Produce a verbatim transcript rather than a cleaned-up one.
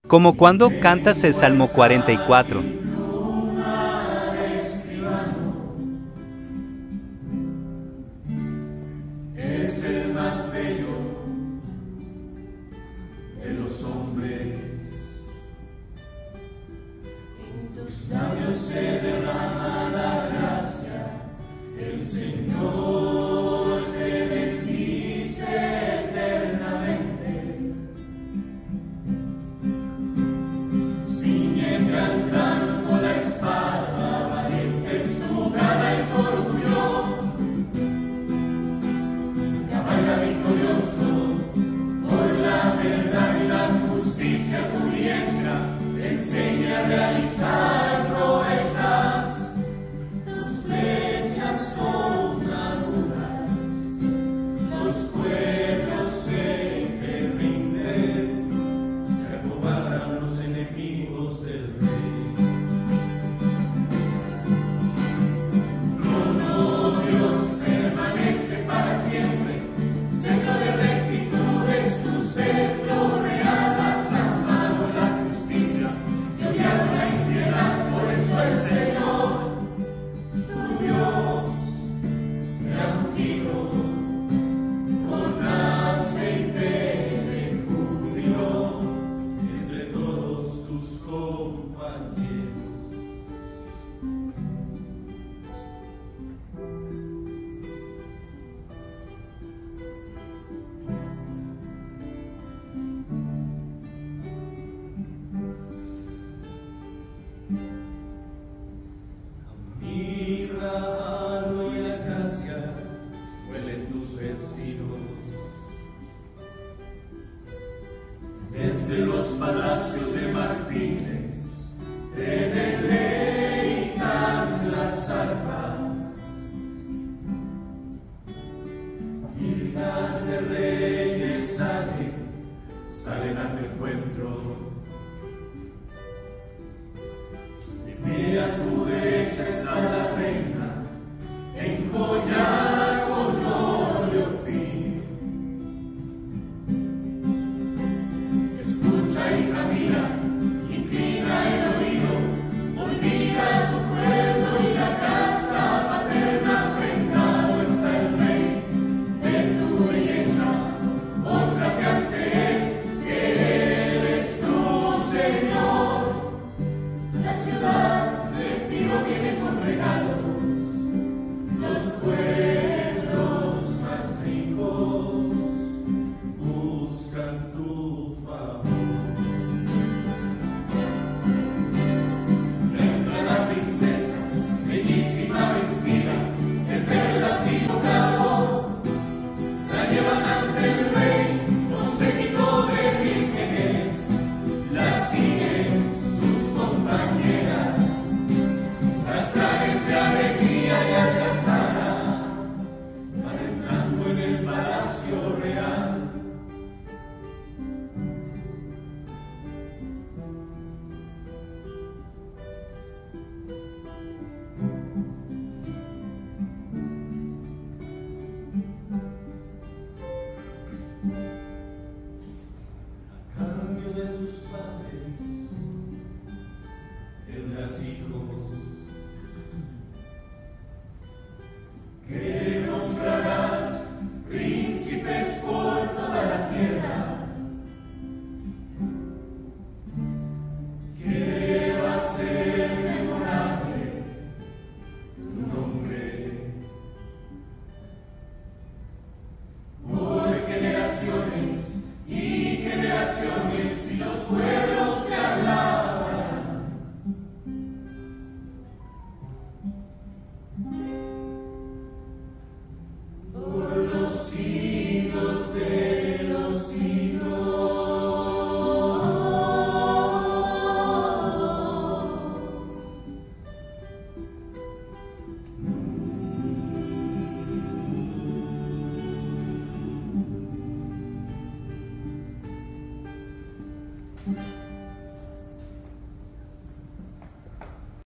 Como cuando cantas el Salmo cuarenta y cuatro. Es el más bello de los hombres. En tus labios se derrama la gracia. El Señor te bendice eternamente. Ciñete al flanco la espada, valiente es tu cara y tu orgullo. Cabalga victorioso por la verdad y la justicia, tu diestra te enseña a realizar proezas. Tus flechas son agudas, los pueblos se te rinden, se acobardan los enemigos del rey. Trono Dios permanece para siempre, centro de rectitud es tu centro real. Has amado la justicia y odiado la impiedad, por eso el Señor, tu Dios, te ha ungido con aceite de júbilo entre todos tus compañeros. Mirra, aloe y acacia huelen tus vestidos. Desde los palacios de marfiles te deleitan las arpas. Hijas de reyes salen, salen a tu encuentro. Y a tu derecha está la reina, enjollada con oro de Ofir. Escucha, hija mía, inclina el oído, olvida tu pueblo y la casa paterna. Prendado está el rey de tu belleza, póstrate ante él, que él es tu Señor. La ciudad de Tiro viene con regalos, los pueblos más ricos buscan tu favor. Entra la princesa, bellísima vestida de perlas y brocado, la llevan ante el rey con séquito de vírgenes, la siguen sus compañeras, las traen de alegría y algazara, van entrando en el palacio real. A cambio de tus padres tendrás hijos.